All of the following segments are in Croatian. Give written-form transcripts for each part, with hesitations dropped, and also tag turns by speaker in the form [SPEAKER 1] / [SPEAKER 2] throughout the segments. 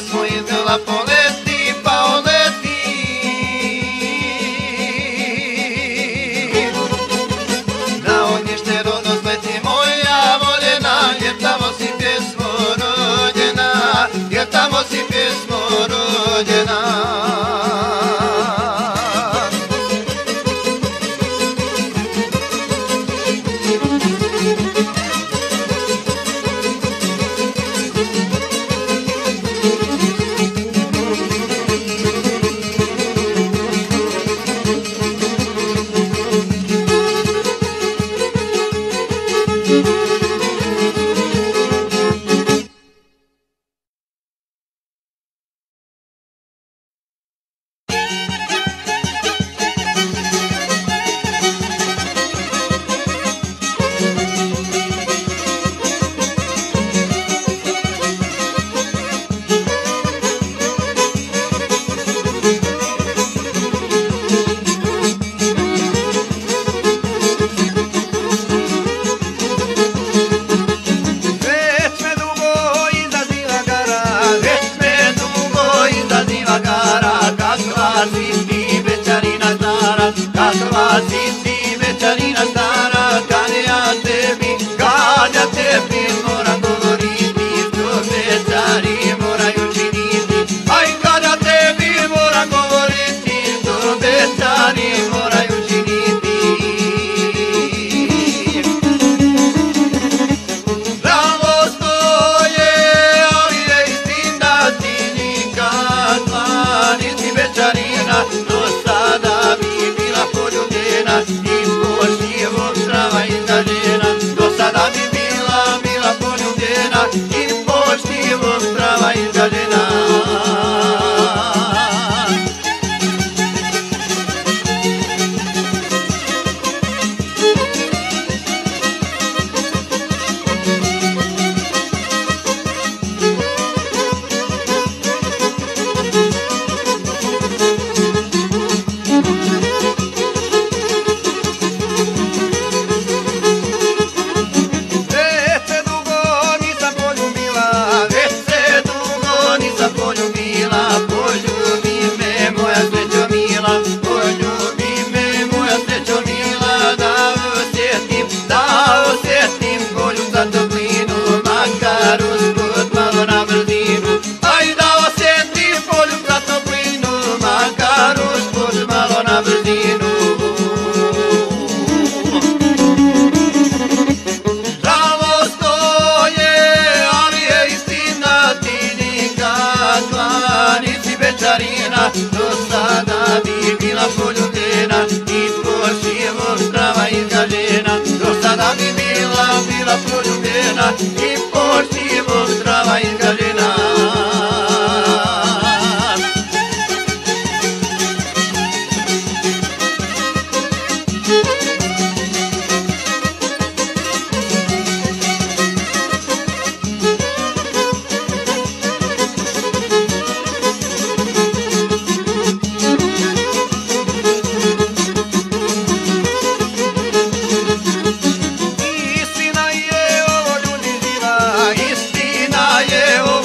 [SPEAKER 1] pjesmu izvela poleti, pa oleti. Na ognjište rodno sleti moja voljena, jer tamo si pjesmo rođena, jer tamo si pjesmo rođena.
[SPEAKER 2] Do sada bi bila poljubljena i tvoj život zdrava izgrađena. Do sada bi bila poljubljena i tvoj život zdrava izgrađena. Istina je ovo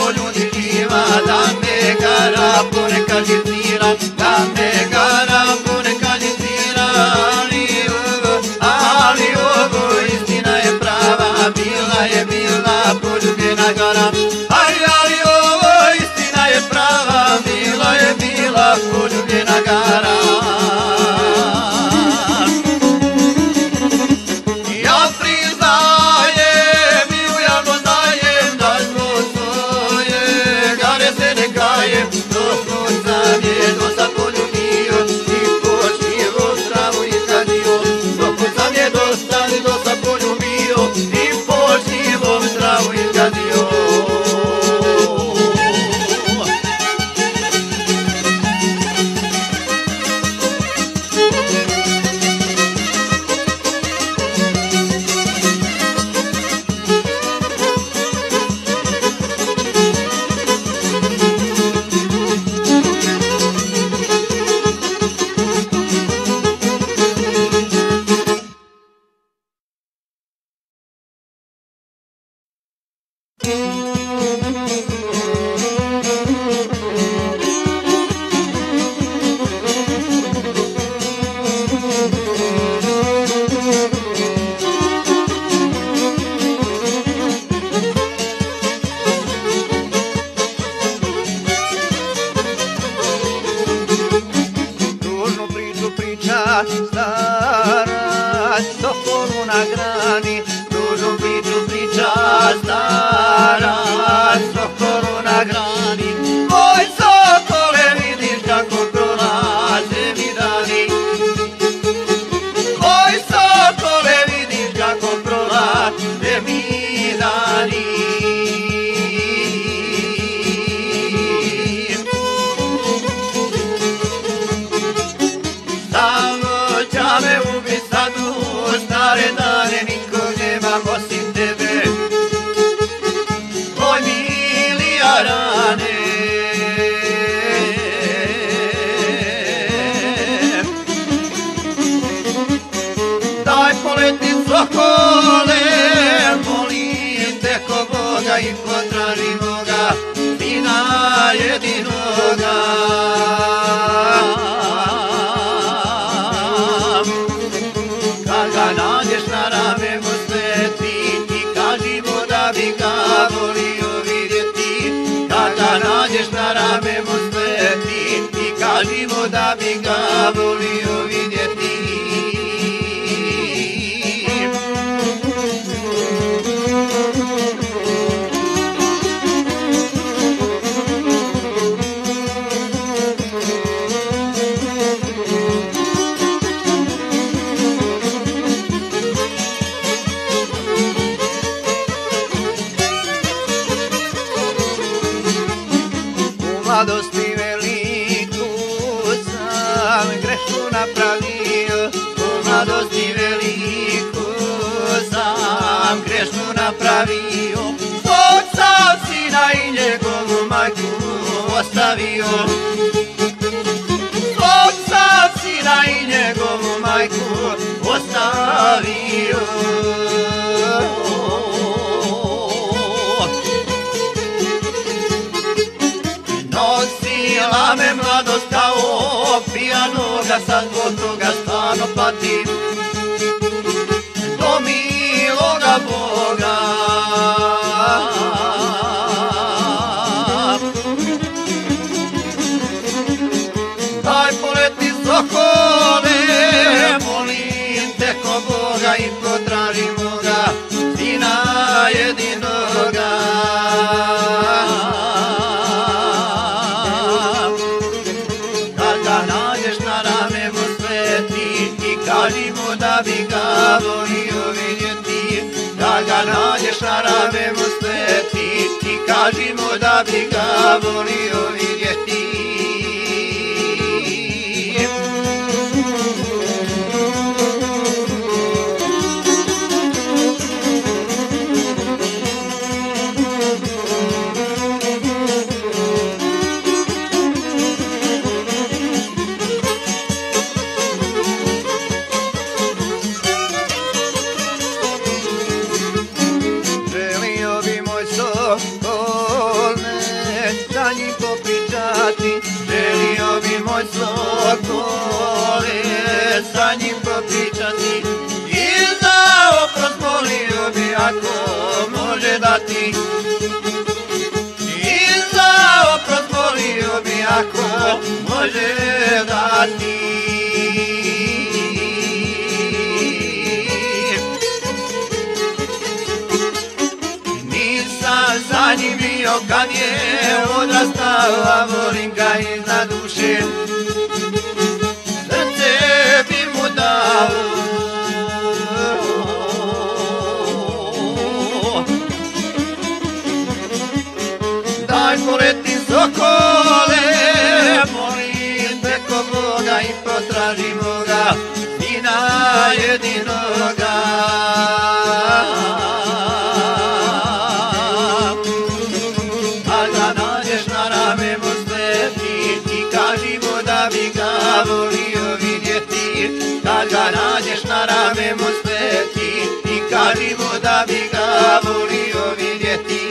[SPEAKER 2] stara, Sokoru na grani, dužu priču priča stara, Sokoru na grani. Moj sokole, vidiš kako prolaze mi dani, moj sokole, vidiš kako prolaze mi dani. Stare dane nikog nemam osim tebe, moj mili Arane. Daj poleti sokole, molim te ko Boga i potraži moga, sina jedinoga. Nađeš na rame mu sveti, ti kaži mu da bi ga volio vidjeti. Kad ga nađeš na rame mu sveti, ti kaži mu da bi ga volio vidjeti. Mladosti veliku sam grešku napravio, u mladosti veliku sam grešku napravio. Svog sam sina i njegovu majku ostavio, svog sam sina i njegovu majku ostavio. Nosila me mladost kao pijanoga, sad zbog toga stvarno patim do miloga Boga. Daj poleti sokole, molim te ko Boga i potraži moga, sina jedinoga. Kaži mu da bi ga volio vidjeti, kad ga nađeš na rame mu sveti, ti kaži mu da bi ga volio vidjeti. Sa njim popričati, želio bi moj sokole, sa njim popričati, i za oprost molio bi ako može dati, i za oprost molio bi ako može dati. Za njim bio kad je odrastao, a volim ga iznad duše, srce bi mu dao. Daj poleti sokole, molim te ko Boga i potraži moga, sina jedinoga. Volio vidjeti, kad ga nađeš na rame mu sveti, i kaži mu da bi ga volio vidjeti.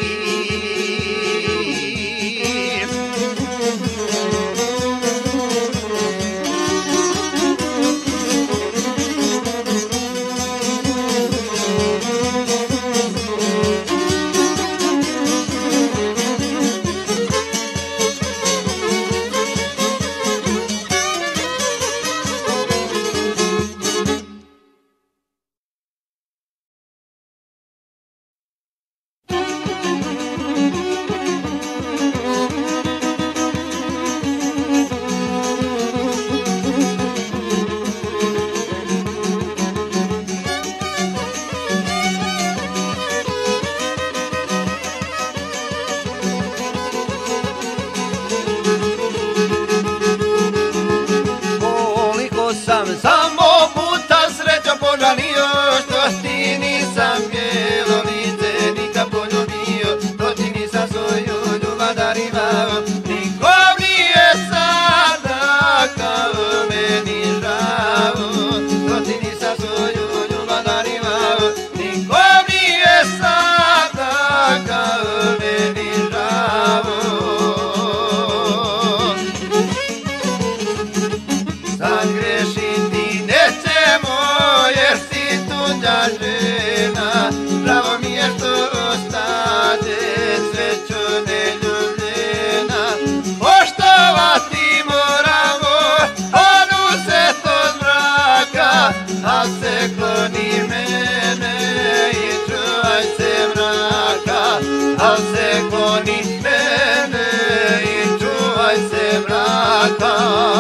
[SPEAKER 1] mraka.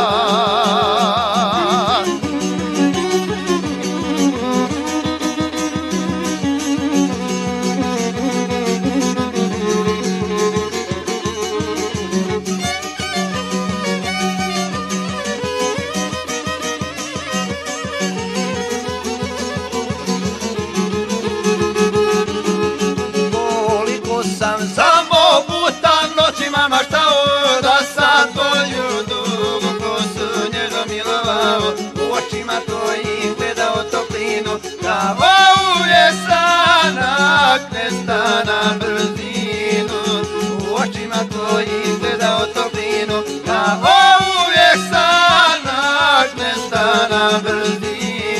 [SPEAKER 1] Samo puta noćima maštao da sam tvoju dugu kosu nježno milovao, u očima tvojim gledao toplinu, kao uvijek sanak nestana brzinu. U očima tvojim gledao toplinu, kao uvijek sanak nestana brzinu.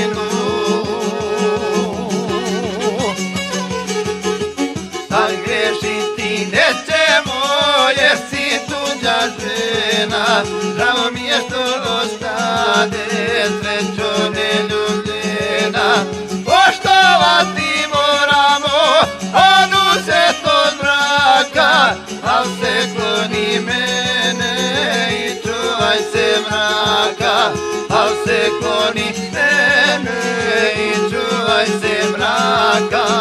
[SPEAKER 1] Sad grešiti nećemo jer si tuđa žena, žao mi je što ostade srećo neljubljena. Poštovati moramo onu svetu od mraka, al se kloni mene i čuvaj se mraka, al se kloni mene i čuvaj se mraka.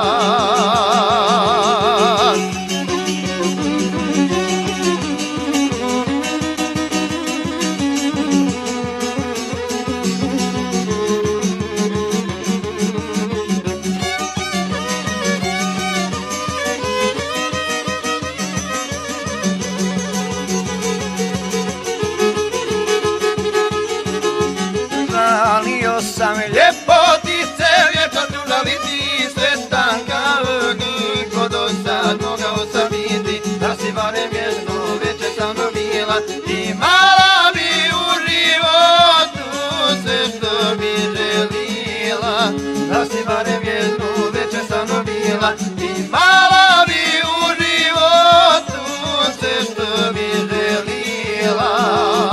[SPEAKER 1] Žalio sam ljepotice, vječno družaliti, sretan kao niko do sad mogao sam biti. Da si barem jedno večer sa mnom bila, imala bi u životu sve što bi želila. Da si barem jednu večer sa mnom bila, imala bi u životu sve što bi želila.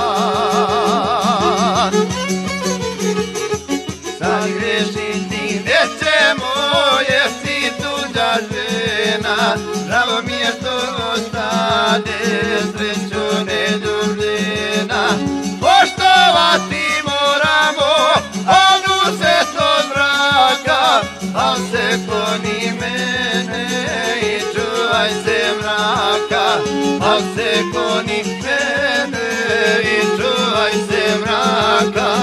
[SPEAKER 1] Sad grešiti nećemo jer si tuđa žena, žao mi je što ostade srećo neljubljena. Poštovati moramo onu svetu od mraka, al se kloni mene i čuvaj se mraka, al se kloni mene i čuvaj se mraka.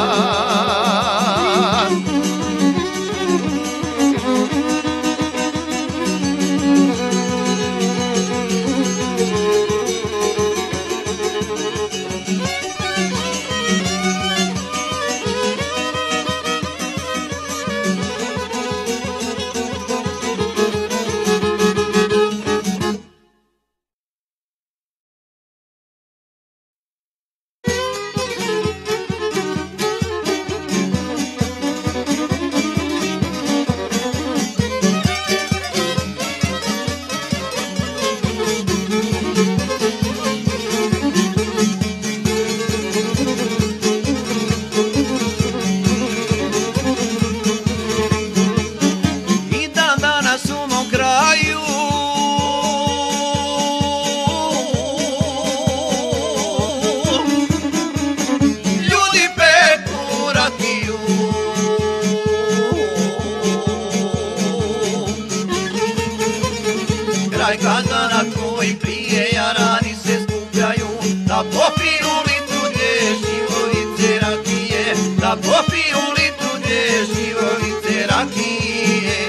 [SPEAKER 2] Kazana koji prije jarani se skupljaju, da popiju litru dješivovice rakije, da popiju litru dješivovice rakije.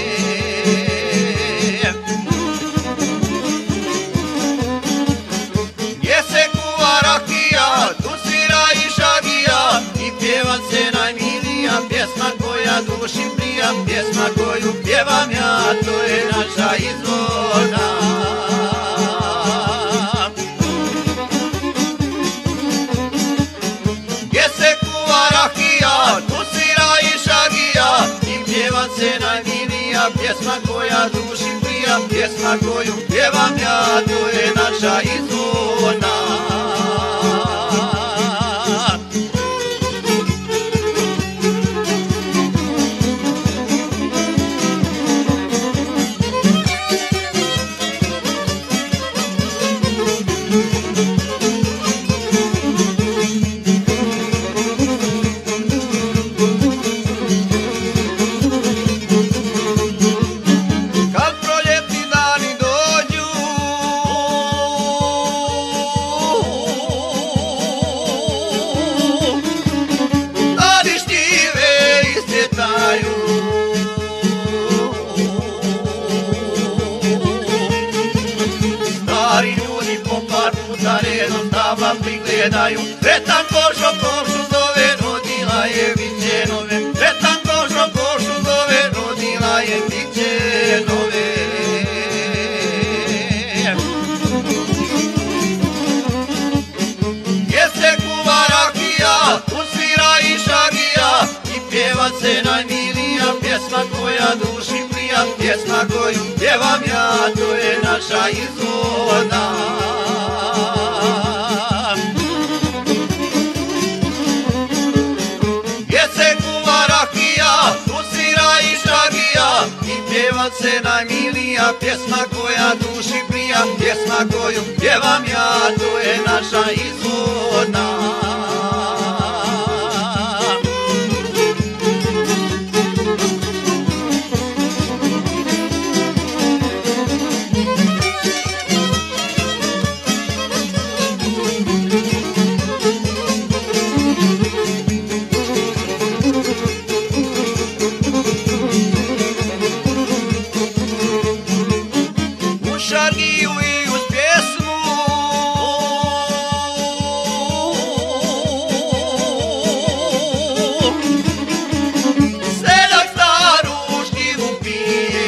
[SPEAKER 2] Gdje se kuva rakija, tu svira i šagija i pjeva se najmilija pjesma koja duši prija, pjesma koju pjevam ja, to je naša izvorna. Gdje se kuva rakija, tu svira i šagija i pjeva se najmilija pjesma koja duši prija, pjesma koju pjevam ja, to je naša izvorna. taba prigledaju. Sretan košo, košu zove, rodila je vićenove. Sretan košo, košu zove, rodila je vićenove. Gdje se kuva rakija, usvira i šagija i pjeva se najmilija pjesma koja duši prija, pjesma koju pjevam ja, to je naša izvorna. Gdje se kuva rakija, usvira i šagija i pjeva se najmilija pjesma koja duši prija, pjesma koju pjevam ja, to je naša izvorna. Šargiju i uz pjesmu seljak staru škivu pije.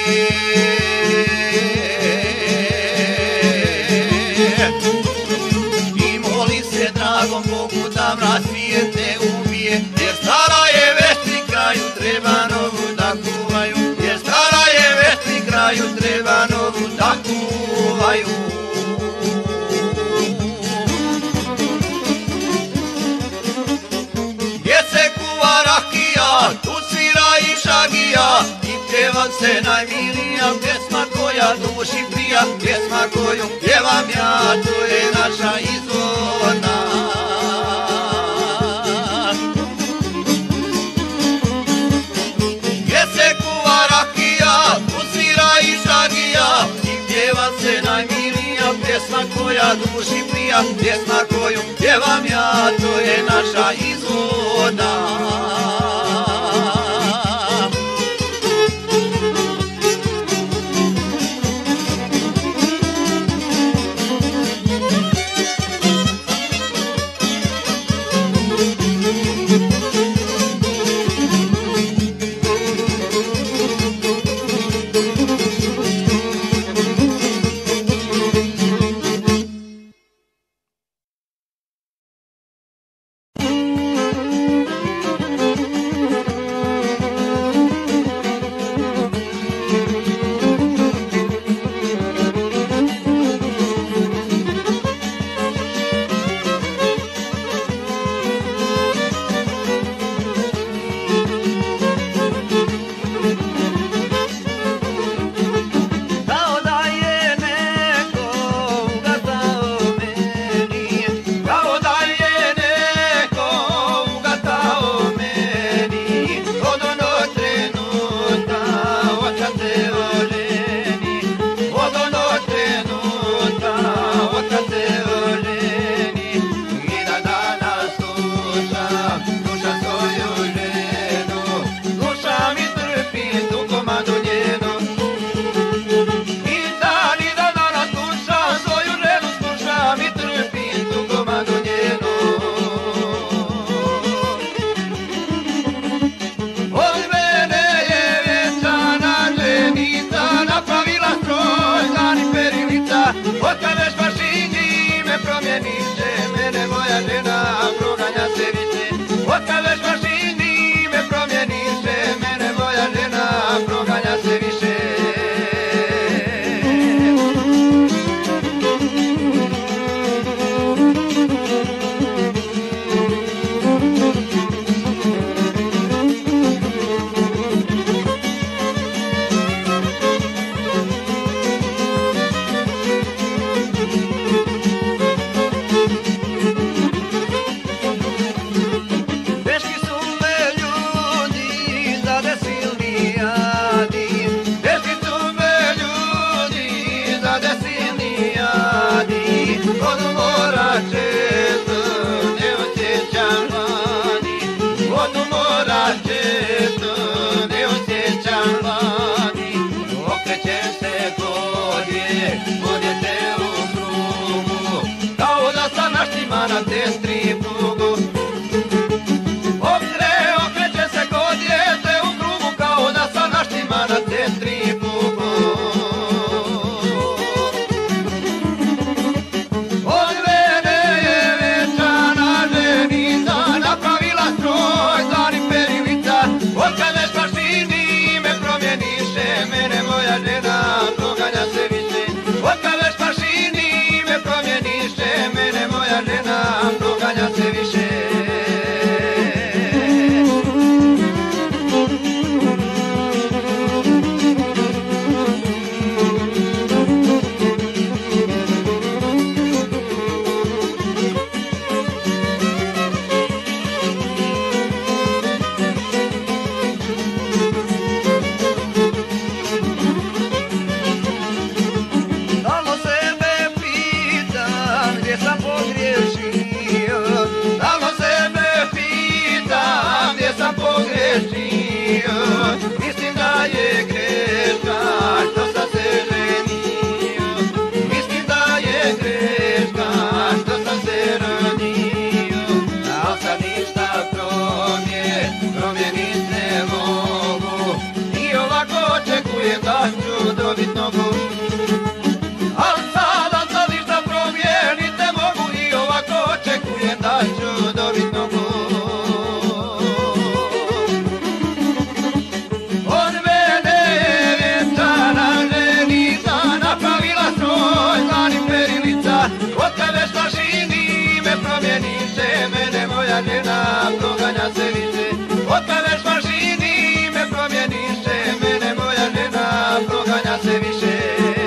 [SPEAKER 2] I moli se dragom Bogu da mraz svijet ne ubije, jer stara je već pri kraju, treba novu da kuvaju. Jer stara je već pri kraju, treba novu da kuvaju. Gdje se kuva rakija, tu svira i šagija i pjeva se najmilija pjesma koja duši prija, pjesma koju pjevam ja, to je naša izvorna. Gdje se kuva rakija, tu svira i šagija i pjeva se najmilija pjesma koja duši prija, pjesma koju pjevam ja, to je naša izvorna.
[SPEAKER 1] naštima na testri prugu. Okreće se kod dijete u krugu kao da sa naštima na testri prugu. Od mene je večana ženica, napravila stroj zvani perilica. Od kad već mašini me promjeniše, mene moja žena proganja se više. Od kad već mašini me promjeniše, mene moja žena proganja se više. Stalno sebe pitam gdje sam pogriješio, stalno sebe pitam gdje sam pogriješio. Mislim da je greška što sam se ženio, mislim da je greška što sam se rodio. Al sad ništa promijenit ne mogu, i ovako očekujem da ću dobit nogu. Al sada ništa promijenit ne mogu, i ovako očekujem da ću dobit nogu. Od mene je vjenčana ženica, napravila stroj zvani perilica. Od kad već mašini me promjeniše, mene moja žena proganja se više. Od kad već mašini me promjeniše, mene moja žena proganja se više.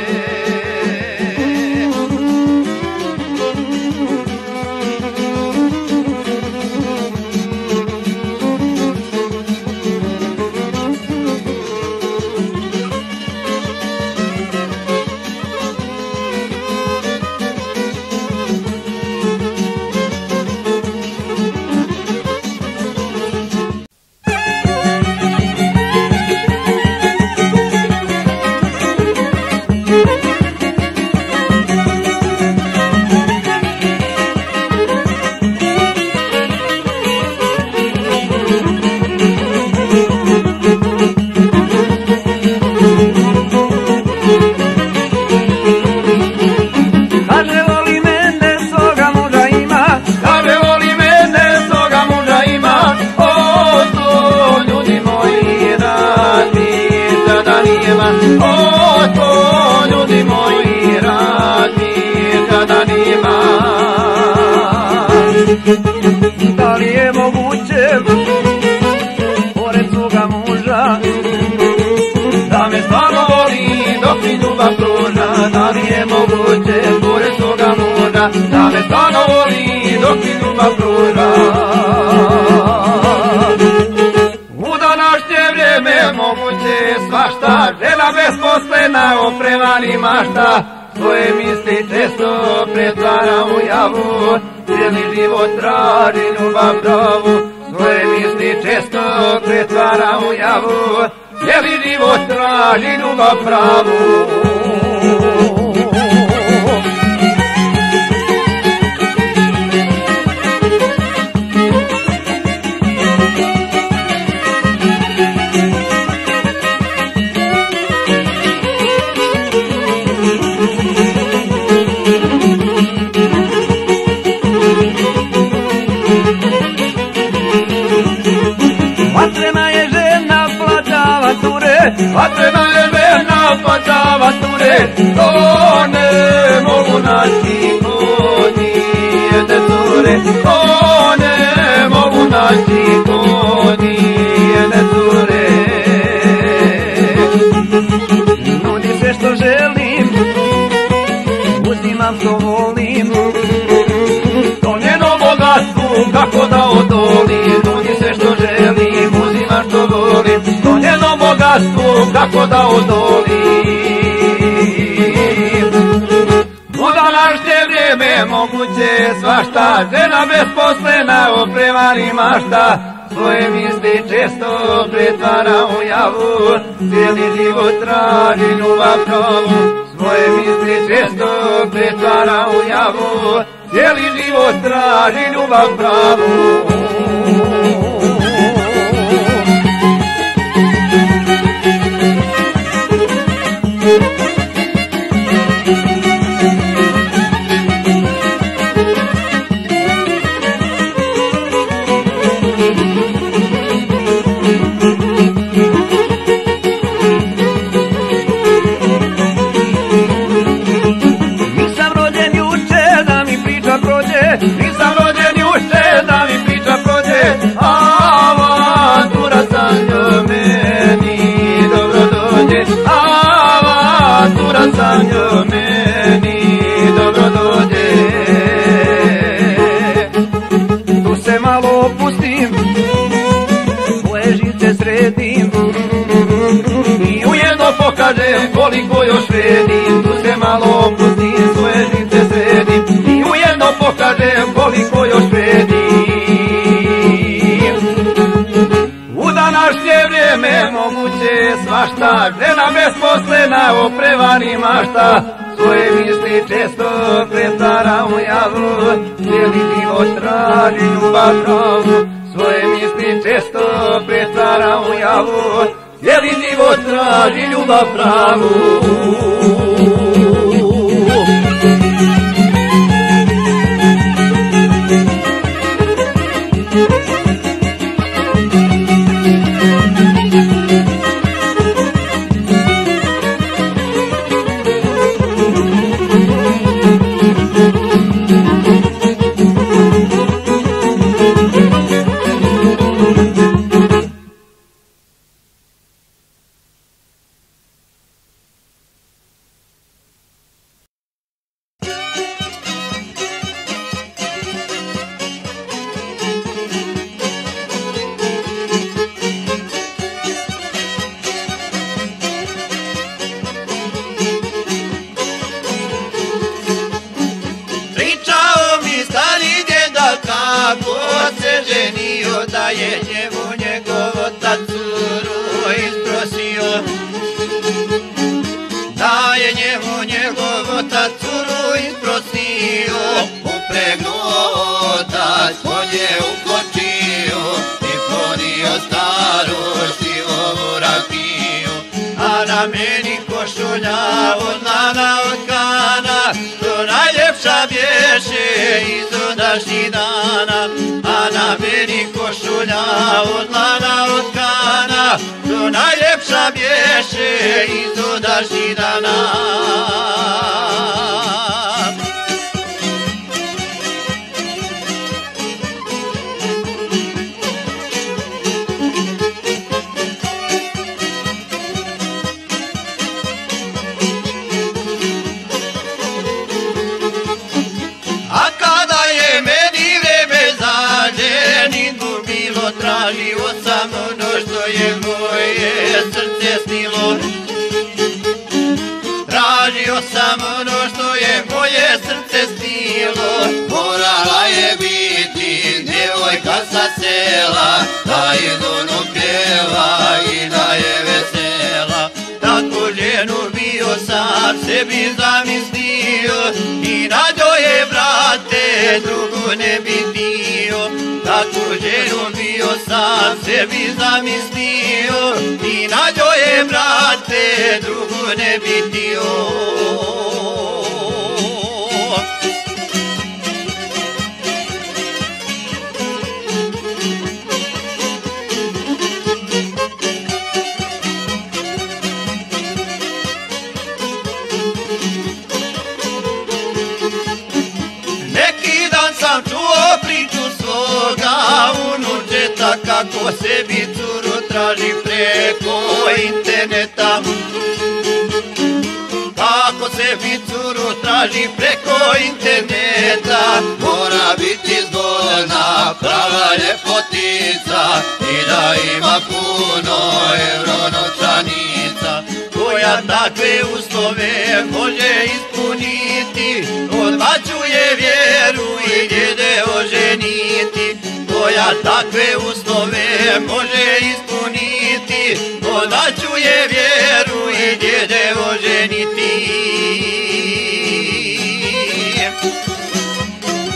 [SPEAKER 1] Kaže voli mene, svoga muža ima, kaže voli mene, svoga muža ima. O, to ljudi moji radi, kada nije man. O, to ljudi moji radi, kada nije man. Da li je moguće, pored svoga muža, da me stvarno voli dok mi ljubav pruža? Da li je moguće, pored svoga muža, da me stvarno voli dok mi ljubav pruža? U današnje vrijeme moguće svašta, žena besposlena opremani mašta. Svoje misli često pretvara u javu, cijeli život traži ljubav pravu. Svoje misli često pretvara u javu, cijeli život traži ljubav pravu. Vatrena je žena plaća avanture, vatrena je žena plaća avanture. To ne mogu naći kod nijedne cure, to ne mogu naći kod nijedne cure. Nudi sve što želim, uzimam što volim, to njeno bogatstvo kako da odolim. Nudi sve što želim, uzimam što volim, to njeno bogatstvo kako da odolim. U današnje vrijeme moguće svašta, žena besposlena opremani mašta. Svoje misli često pretvara u javu, cijeli život traži ljubav pravu. Svoje misli često pretvara u javu, cijeli život traži ljubav pravu. Nisam rođen juče da mi priča prođe, avantura sa njom meni dobro dođe, avantura sa njom meni dobro dođe. Tu se malo opustim, svoje živce sredim i ujedno pokažem koliko još vredim. Tu se malo opustim, svoje živce sredim i ujedno pokažem koliko još vredim. U današnje vrijeme moguće svašta, žena besposlena oprevani mašta, svoje misli često pretara u javu, cijeli život traži ljubav pravu. Svoje misli često pretara u javu, cijeli život traži ljubav pravu. Da je njemu njegov otac curu isprosio, da je njemu njegov otac curu isprosio, upregnuo otac konje u kočiju i ponio staru sivovu rakiju, a na meni košulja od lana od kana, to najljepša bješe iz ondašnjih dana. A na meni košulja od lana od kana, to najljepša bješe iz ondašnjih dana. Tražio sam ono što je moje srce snilo, tražio sam ono što je moje srce snilo. Morala je biti djevojka sa sela, da izonu pjeva i da je vesela. Tako ženu bio sam sebi zamislio i na njoj brate drugu ne bi dio. Takvu ženu bio sam sebi zamislio i na njoj brate drugu ne bi dio. Neki dan sam čuo priču svoga unučeta, kako sebi curu traži preko interneta. Kako sebi curu traži preko interneta, mora biti zgodna, prava ljepotica i da ima puno euro novčanica, koja takve uslove može ispuniti. Odbačuje vjeru i djede oženiti, koja takve uslove može ispuniti. Odbačuje vjeru i djede oženiti.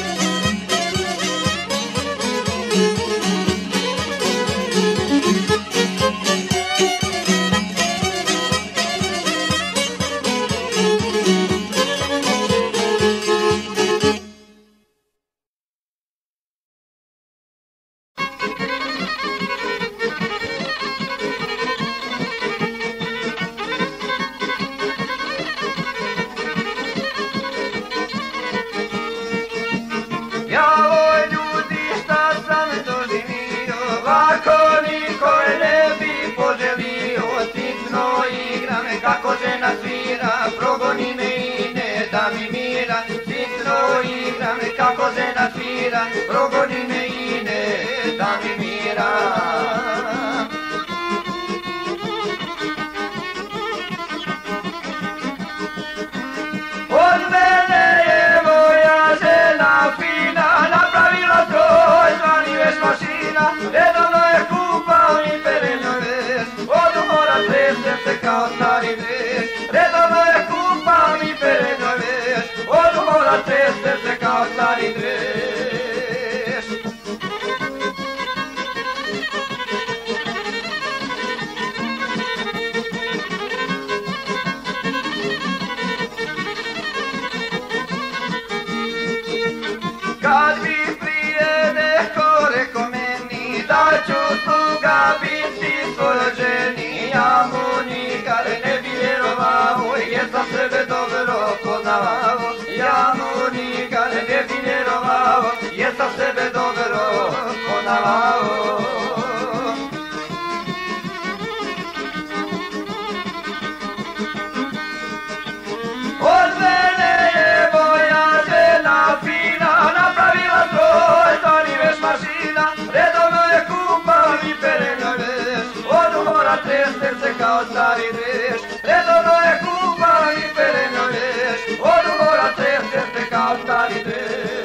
[SPEAKER 1] žena svira, progoni me ide, da mi mira. Od mene je moja žena fina, napravila stroj, zvani veš mašina, redovno je kupao i pere njoj veš, od umora tresem se kao stari veš, redovno je kupao i pere njoj veš, od umora tresem se kao stari veš. Kad bi prije neko reko meni da ću sluga biti svojoj ženi, ja mu nikad ne bi vjerovao jer sam sebe dobro poznavao. Ja mu nikad ne bi vjerovao jer sam sebe dobro poznavao. Od mene je moja žena fina, napravila stroj, zvani veš mašina, redovno je kupao i pere njoj veš, od umora tresem se kao stari veš, redovno je kupao i pere njoj veš, od umora tresem se kao stari veš.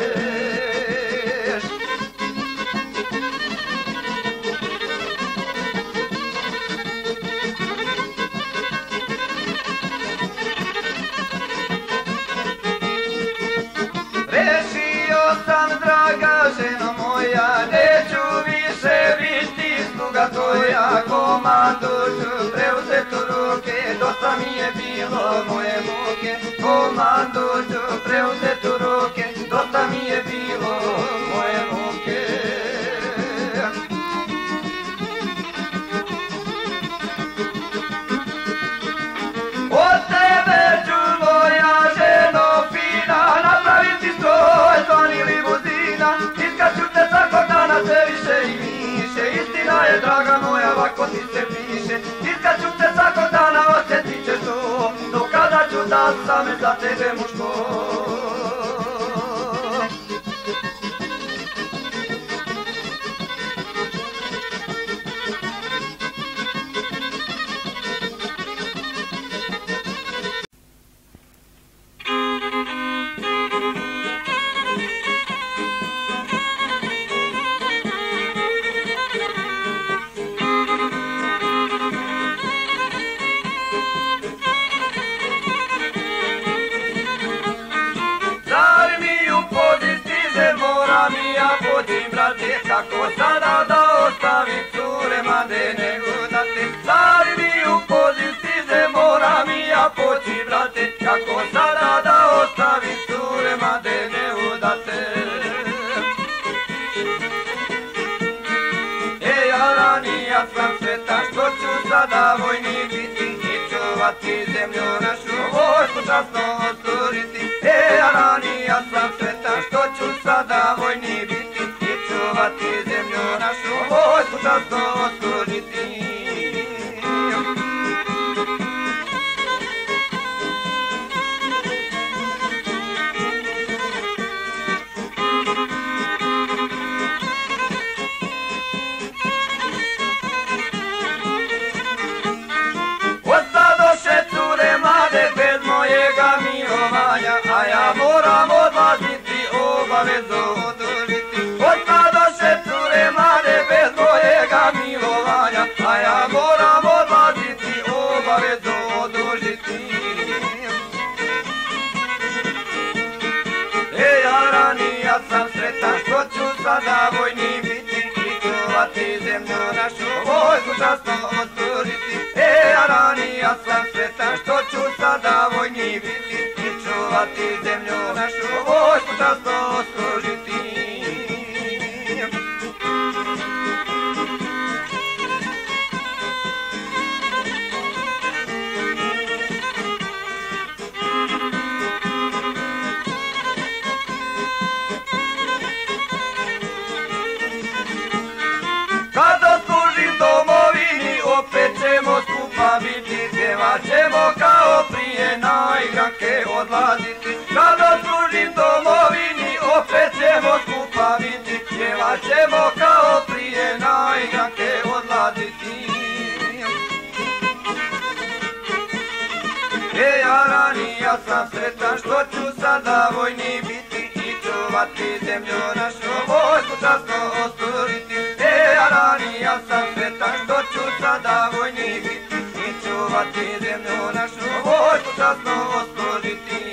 [SPEAKER 1] Rešio sam, draga ženo moja, neću više biti sluga tvoja, komandu ću preuzeti u ruke, dosta mi je bilo moje muke, komandu ću preuzeti u ruke, dosta mi je bilo moje muke. Od tebe ću moja ženo fina, napraviti stroj, zvani limuzina, iskaću te svakog dana sve više i više, istina je draga moja, ovako ti se piše, iskaću te svakog dana, osjetit ćeš to, do kada ću da sam za tebe muško. Kako sada da ostavim cure, made nego da te stari mi u poziv stiže, moram i ja poći, brate. Kako sada da ostavim cure, made nego da te. Ranija sam sretan što ću sada vojni biti i čuvati zemlju našu, vojsku časno otvoriti. Ranija sam sretan što ću sada vojni biti i čuvati zemlju našu, vojsku časno otvoriti. A ja moram odlaziti, obavezu odužiti. Ostadoše cure mlade bez mojega milovanja, a ja moram odlaziti, obavezu odužiti. Ranija sam sretan što ću sada vojni biti i čuvati zemlju našu, vojsku časno otvoriti. Ranija sam sretan što ću sada vojni biti i čuvati zemlju našu, vojsku časno služiti. Kada služim domovini, opet ćemo skupa biti, pjevat ćemo kao prije, na igranke odlaziti. Kada služim domovini, opet ćemo skupa biti, pjevat ćemo kao prije, na igranke odlaziti. Jarani, ja sam sretan što ću sada vojni biti i čuvati zemlju našu, vojsku časno oslužiti. Jarani, ja sam sretan što ću sada vojni biti i čuvati zemlju našu, vojsku časno oslužiti.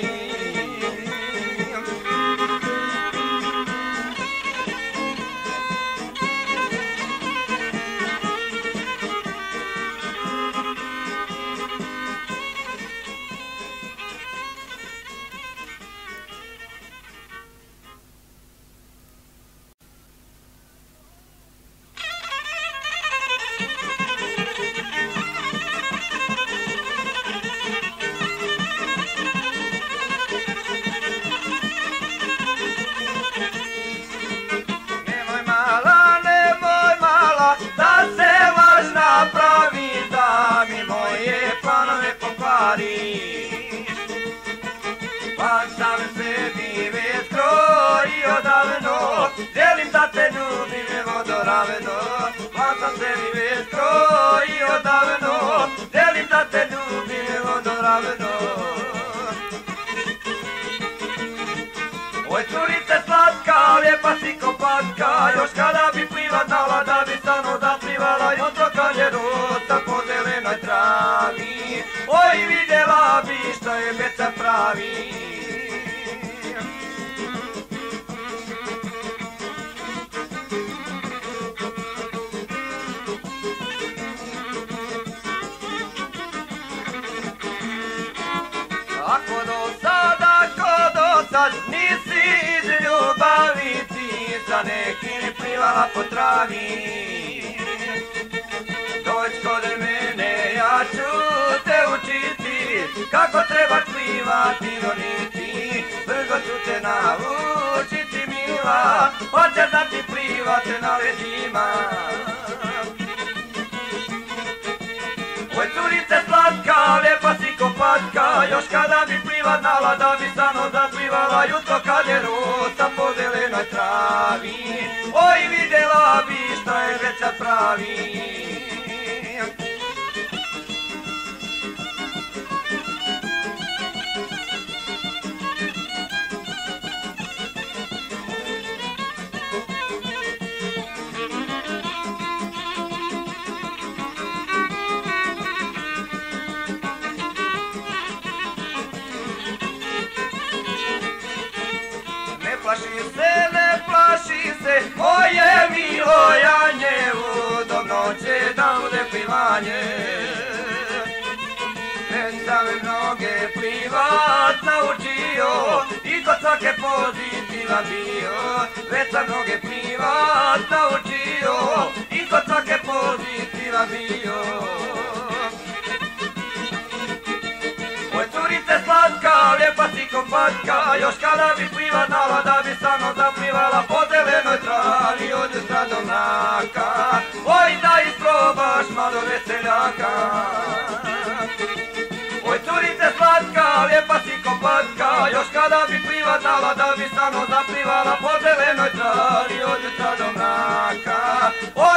[SPEAKER 1] Želim da te ljubim vodoraveno, pa sam sebi vetro i odavno. Želim da te ljubim vodoraveno. Oj curice slatka, lijepa si ko patka, još kada bi plivat znala da bi stano zaplivala jutro kad je rosa po zelenoj travi. Oj vidjela bi što je veca pravi. Ako do sad nisi iz ljubavi ti za nekim plivala po travi, doć kod mene, ja ću te učiti kako treba plivati roniti. Brzo ću te naučiti mila, hoćeš da ti plivate na leđima. Oj curice slatka, lijepa si ko patka, još kada bi plivat znala da bi stano zaplivala jutro kad je rosa po zelenoj travi. Oj vidjela bi što je veća pravi. Ne plaši se, moje milo janje, udobno će da bude plivanje. Već sam mnoge plivat naučio i kod svake pozitivan bio. Već sam mnoge plivat naučio i kod svake pozitivan bio. Oj curice slatka, lijepa si ko patka, još kada bi plivat znala da bi stano zaplivala po zelenoj travi od jutra do mraka. Oj da isprobaš malo veseljaka. Oj curice slatka, lijepa si ko patka, još kada bi plivat znala da bi stano zaplivala po zelenoj travi od jutra do mraka.